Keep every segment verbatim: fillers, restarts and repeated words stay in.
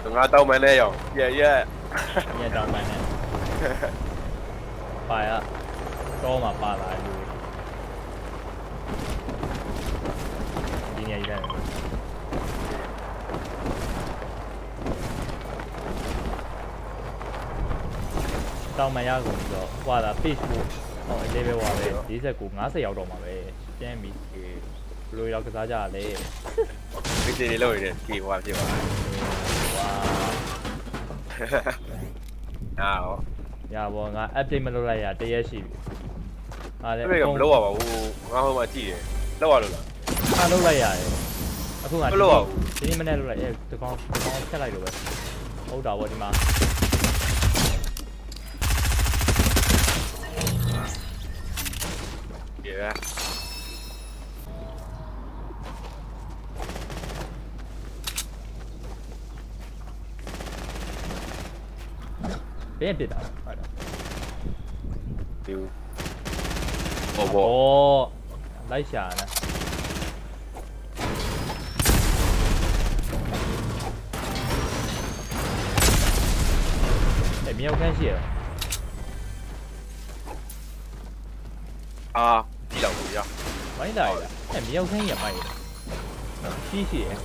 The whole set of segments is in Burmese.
ngã tàu mày này rồi, yeah yeah. Nghe tàu mày này. Phải á, to mà ba lại luôn. Đi nghe đây. Tàu mày á cũng rồi, qua là Facebook, oh đây về qua về, đi sẽ cũng ngã sẽ vào đâu mà về, xem bị lùi đâu cái sao ra đấy. Cái gì lùi đấy, kỳ quá kỳ quá. Wow. Nào. Ya bo nga update မလုပ်လိုက်ရတရက်ရှိပြီ။ဟာလေ။အဲ့ဒါမလုပ်ရပါဘူး။ငါဟိုမှာကြည့်တယ်။လောက်ရလို့လား။ဟာလုပ်လိုက်ရတယ်။အခုငါမလုပ်ရဘူး။ဒီနေ့မနေ့လုပ်လိုက်အဲဒီကောင်ဒီကောင်ဖြတ်လိုက်လို့ပဲ။ဟုတ်တာဗောဒီမှာ။ဒီလားဘယ်ပြစ်တာဟုတ်တယ်ဒီဘောဘောလိုက်ရှာနေအဲ့မြောက်ခန်းရှိရအာကြည့်တော့ဘူးရမိုင်းလိုက်လားအဲ့မြောက်ခန်းရမိုင်းရှိရှိရ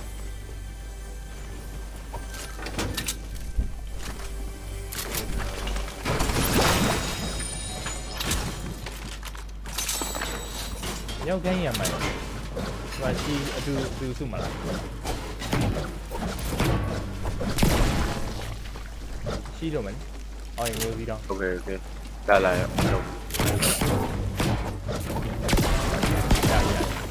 ရောက်ကန်းရမယ်။ဘာရှိအတူအတူစုမလား။ရှိတော့မယ်။အော်မျိုးပြီးတော့ Okay okay လာလာရအောင်ရရ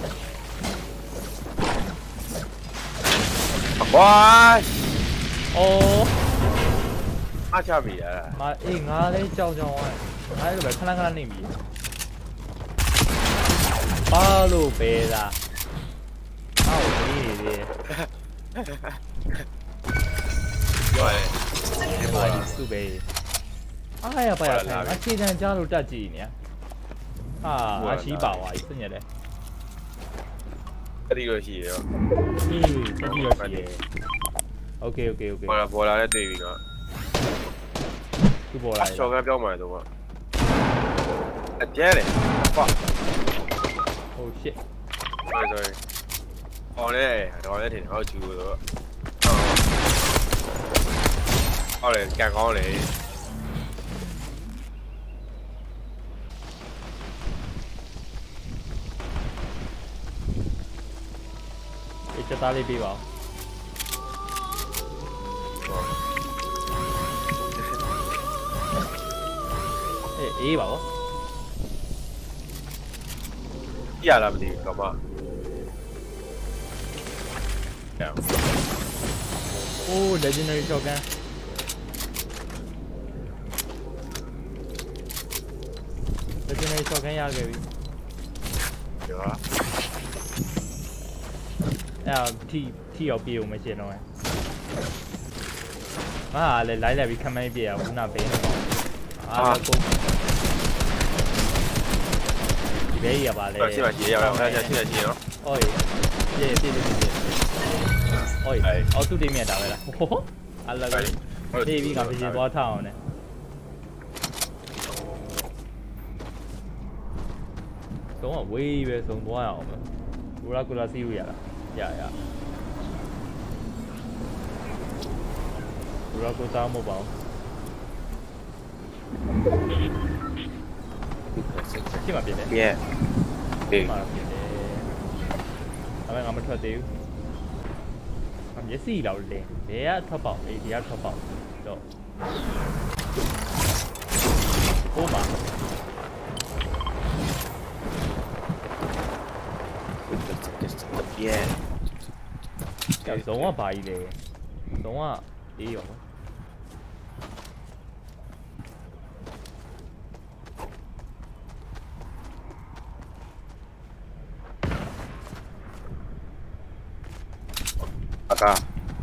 ဝါးအိုးအားချပြီရမအေးငါလေးကြောက်ကြောက်ဝိုင်းငါလည်းပဲခဏခဏနေပြီပါလို့ပဲလားဟောဒီလေရောရဲဒီပါဒီစုပဲအားရပါရခံငါခြေခံကြားလို့တက်ကြည့်နေဟာငါရှိပါသွားပြီစညက်တယ်အဲ့ဒီလိုရှိရောအေးတတိယရှိရโอเคโอเคโอเคဘောလာဘောလာနဲ့တွေ့ပြီနော်သူပေါ်လာရှော့ကပြောင်းมาတော့အကျဲတယ်ကွာ Oh shit. Sorry sorry. ဟောလေတော့လည်းထင်ဟောချူဆိုတော့ဟောလေကန်ကောင်းလေဒီချက်သားလေးပေးပါဦးအေးအေးပါဗောရလားမသိဘူးတော့မโอ้ legendary shotgun legendary shotgun ရခဲ့ပြီရောအဲ့တီတီရောက်ပြေဦးမရှင်းတော့ငါလည်းလိုက်လိုက်ပြီးခမိုင်းပြေရခုနဘေးအာကိုဒီဘေးရပါလေရှိပါရှိရအောင်အဲ့ဒါရှိရရှိရောဟုတ်ရေပြေပြေပြေဟုတ်အော်သူတိမြတ်တာပဲလားဟိုအလကပြေပြီးငါပြေသွားထအောင်နဲ့တော့ဝေးပဲဆုံးသွားရအောင်ပဲဘူရာကူလာစီးရလားရရဘူရာကူတောင်းမပေါ့ရှိမှပြည့်တယ် Yeah အေးမှာပြည့်တယ်ဒါပေမဲ့ငါမထွက်သေးဘူးငါမျက်စိလောက်လင်းဘယ်ကထွက်ပေါက်အေးဒီကထွက်ပေါက်တော့ဟိုမှာ Yeah ကဲzonကဘာကြီးလဲzonကအေးရောအကား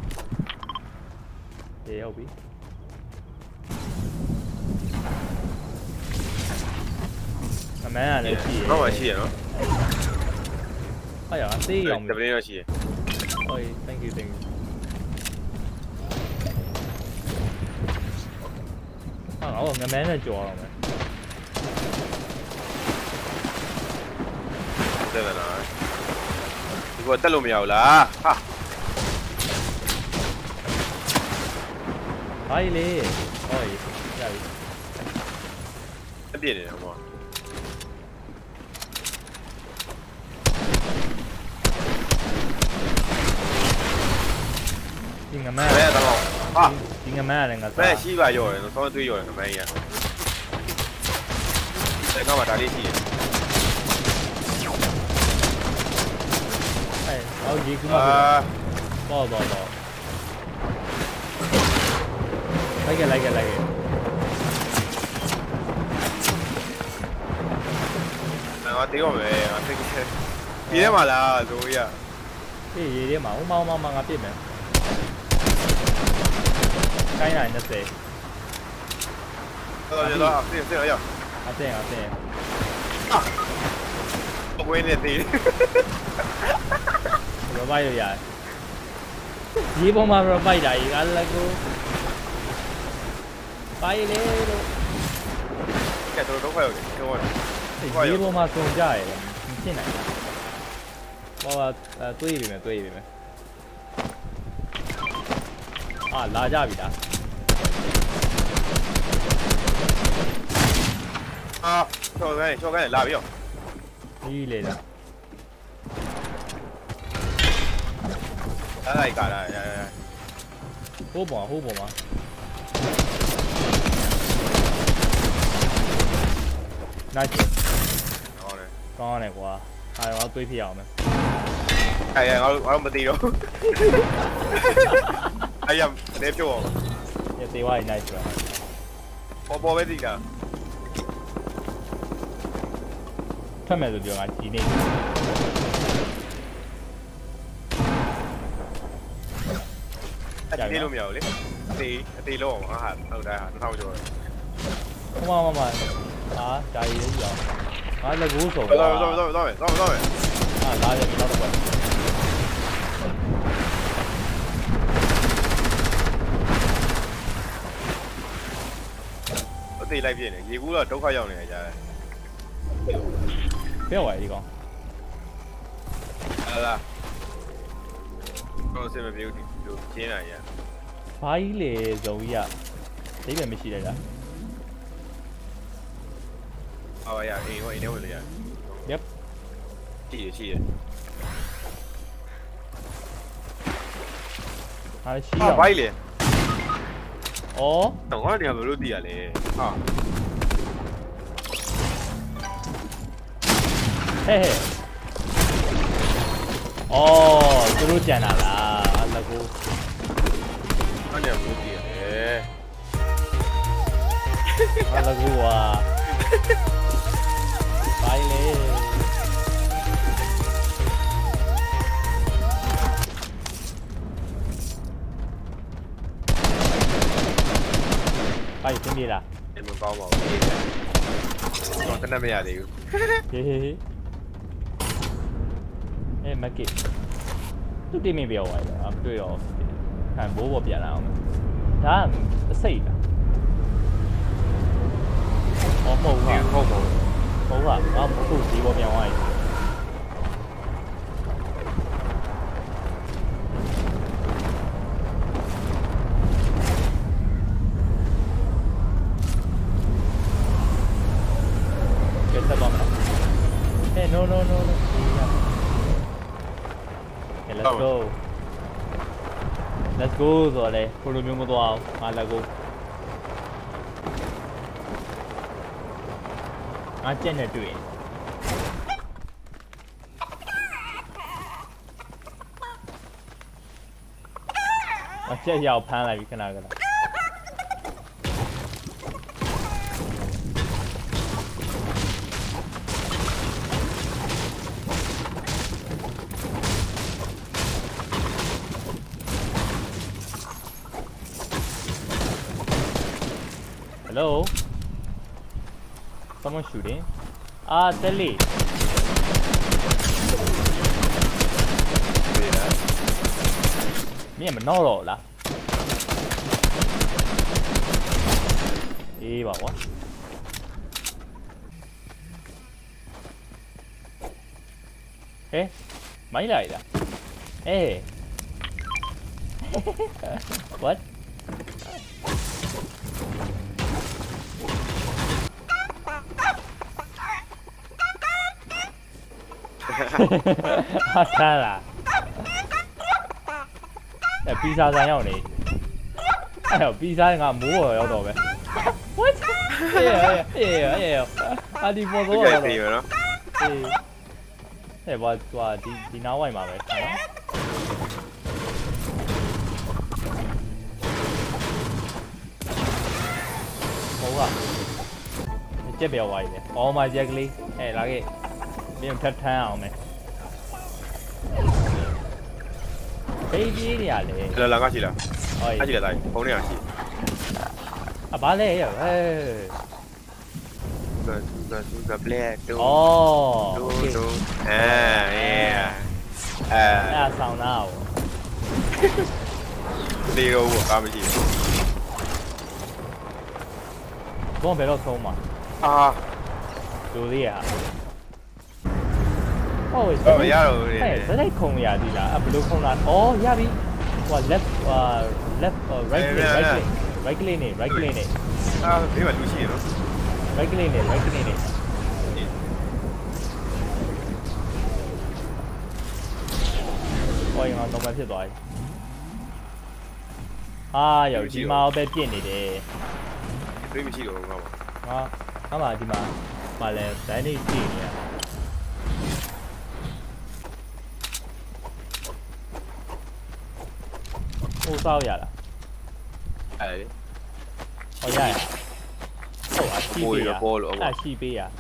အေးဟုတ်ပြီအမှန်ကလည်းရှိရဟုတ်ပါရှိရနော်အဲ့ရအသေးရောင်တပင်းရရှိရဟုတ် thank you thank you 啊，我ငမန်းနဲ့ကြော်အောင်မယ်တဲ့လားဒီကတက်လို့မရဘူးလားဟာဘာကြီးလေဟောရရပြီအပြည့်နေတယ်ဟောဒီငမန်းပဲတော့ဟာဒီငမန်းရတယ်ငါပဲရှိပါရောတယ်တော့တွေးရောတယ်ငမန်းကြီးတဲ့ကောင်ကဒါလေးရှိတယ်အဲအော်ဒီကူမပေါ်ပေါ်ပေါ်လိုက်ကြလိုက်ကြလိုက်ကြငါတေးရောမယ်ငါသိခဲ့ပြေးရမှာလားဇိုးကြီးပြေးရေးထဲမှာဥမောင်းမောင်းငါပြစ်မယ်ကိုင်းနိုင်20 တော်ရတော့ဆင်းဆင်းရအဆင်အဆင်အကွင်းနဲ့သေးရပိုက်ရရဒီပေါ်မှာရပိုက်တာကြီးအလကူပိုက်လေလို့ကဲတော့တော့ခွဲရတယ်တော့ဒီပေါ်မှာစုံကြရတယ်မဖြစ်နိုင်ဘူးဟောတွေးပြီမယ်တွေးပြီမယ်အာလာကြပြီလားအာချော်ခိုင်းချော်ခိုင်းလာပြီရောဒီလေလားအဲ့ဒါကြီးကလာရရဟိုးပေါ်ဟိုးပေါ်မှာနိုင်ချေဟောတယ်ကောင်းတယ်ကွာအားတော့တွေးပြရအောင်မယ်အဲ့ရငါတို့ငါတို့မသိတော့အဲ့ရနေပြောအောင်ရသေးဝိုင်းနိုင်ချေပေါ်ပေါ်ပဲသိတာထွက်မယ်ဆိုပြောငါဒီနေ့အတေးလို့မရဘူးလေအတေးအတေးလို့အောင်ဟာဟုတ်တယ်ဟာတစ်ထောင်ကျော်ဟိုမှာမှာမှာဟာဒါရီလေးရောငါလည်းကိုးဆုံးတော့တော့တော့တော့တော့တော့ဟာလာတယ်တော့တော့အတေးလိုက်ပြည့်နေရေကူးတော့ဒုက္ခရောက်နေကြတယ်ပြောပါဒီကောင်ဟာလားတော့စင်မပြေဘူးဒီလိုကျင်းလာရဘာကြီးလေဇုံကြီးကသိတယ်မရှိလိုက်လားအော်ရအေးဟိုအေးနေဝင်လေရ Yep ရှိရရှိရဟာရှိရဘာကြီးလေဩတော့ငါတို့ကဘယ်လိုသိရလဲဟာဟဲ့ဟဲ့အော်သူတို့ကြံတာလားအလကူအဲ့ဒါဘယ်လိုသိရလဲအလကူဝါဘိုင်လေဘိုင်သင်ပြေလားအမကောင်းပါဘူးတော့တနက်မရသေးဘူးဟေးဟေးအဲမက်ကစ်သူတင်မိပြောသွားတယ်အတွေ့တော့ခံဘိုးပေါ်ပြန်လာအောင်ဒါအစိတ်လားအော်မဟုတ်ဘူးဟုတ်ပါဘူးဟုတ်လားငါမဟုတ်ဒီပေါ်ပြန်သွားပြီကဲဆက်ပါမလားဟဲ့ no no no no Okay, let's go. Let's go ဆိုတော့လေကိုလိုမျိုးမသွားအောင်ငါလက်ကိုငါကြက်နဲ့တွေ့အကြက်ရောက်ဖမ်းလိုက်ပြီခဏခဏHello? Someone shooting? Ah, Telly. Me, I'm not all. အေးပါကွာဟဲ့မိုင်းလိုက်လားအေး what ဟာသားလားအဲပီဇာဆိုင်ရောက်နေအဲ့ပီဇာကမိုးရောရောက်တော့ပဲ what အေးအေးအေးအာဒီပေါ်တော့ရောက်တော့အေးအဲ့ဘာသွားဒီဒီနားဝိုင်မှာပဲနော်ဟုတ်ကကြက်ပြော်ဝိုင်းလေအော်မဂျက်ကလေးအဲလာခဲ့မင်းထပ်ထမ်းအောင်မယ်ဘေးကြီးနေရလေလာလာကရှိလားဟုတ်ကဲ့ရှိလားဖုန်းထဲမှာရှိအဘာလဲဟဲ့ဟဲ့ကကကကပလက်တူအော်တူတူအဲအဲအဲအဲ့ဆောင်းသားဒီရောကားမရှိဘူးဘောဘယ်တော့ဆုံးမှာအာလူလေးอ่ะဟုတ်ပြီရတော့ဟဲ့စလိုက်ခုံရသည်လားအဘလို့ခုံလာဩရပြီဟို left left right right right click နေ right click နေအာဒီမှာလူရှိရနော် right click နေ right click နေဟိုရင်တော့မဖြစ်သွားပြီအာယောဒီမှာပဲပြစ်နေတယ်ပြေးမရှိတော့ဘူးငါ့မှာဟာငါ့မှာဒီမှာမလဲဒိုင်းနေကြည့်နေရဟိုစောက်ရလားအဲဟောရရဟုတ်အရှိပေးရအရှိပေးရ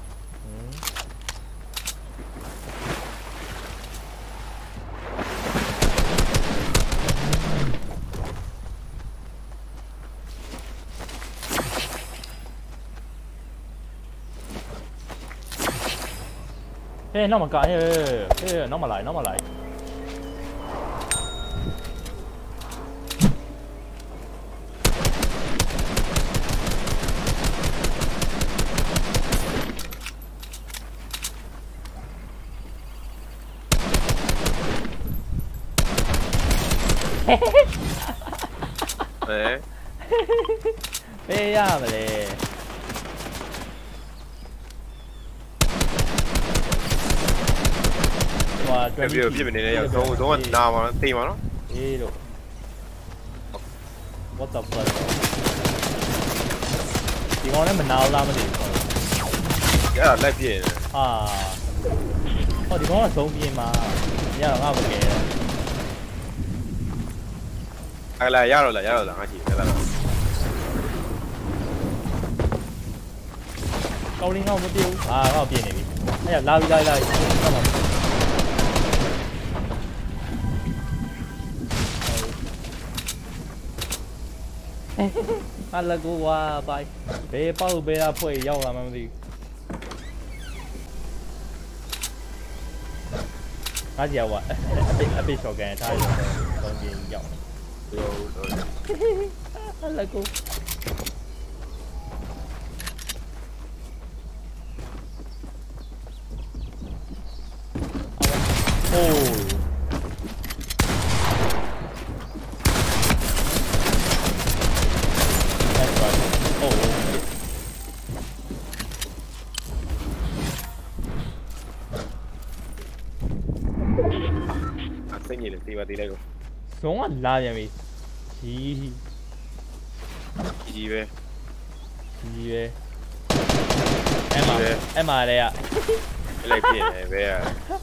ဟဲ့နောက်မကဟဲ့ဟဲ့နောက်မလိုက်နောက်မလိုက်အဲပေးရမလဲပြပြပြနေနေရောက်တော့တော့နာမှာတေးမှာနော်အေးလို့ what the fuck ဒီကောင်လည်းမနာလားမသိဘူးရလက်ပြည့်ဟာဟောဒီကောင်ကသုံးပြင်းမှာညတော့ငါ့ကိုကဲအဲ့လာရတော့လာရတော့လာငါကြည့်အဲ့လာကောင်းလင်းကောင်မပြေဘူးဟာငါ့ကိုပြင်းနေပြီအဲ့လာပြီလာလာတော့မှာအလကူဝါဘိုင်ဘေးပေါက်ဘေးအဖွဲရောက်လာမှမသိငါကြည့်ရဝအပိအပိရှော့ကန်ထားရတော့သုံးပြင်းရောက်အလကူအိုးသိနေလေဒီပါဒီလိုက်ကိုဇုံးကလာပြန်ပြီကြီးကြီးပဲကြီးပဲအဲ့မှာအဲ့မှာလည်းလိုက်ပြင်းနေပဲရ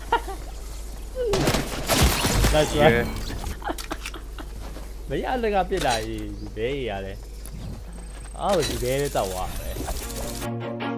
လိုက်ဆွဲဘယ်ရလကပြစ်လာကြီးဒီဘဲရတယ်အော်ဒီဘဲလေးတောက်သွားပဲ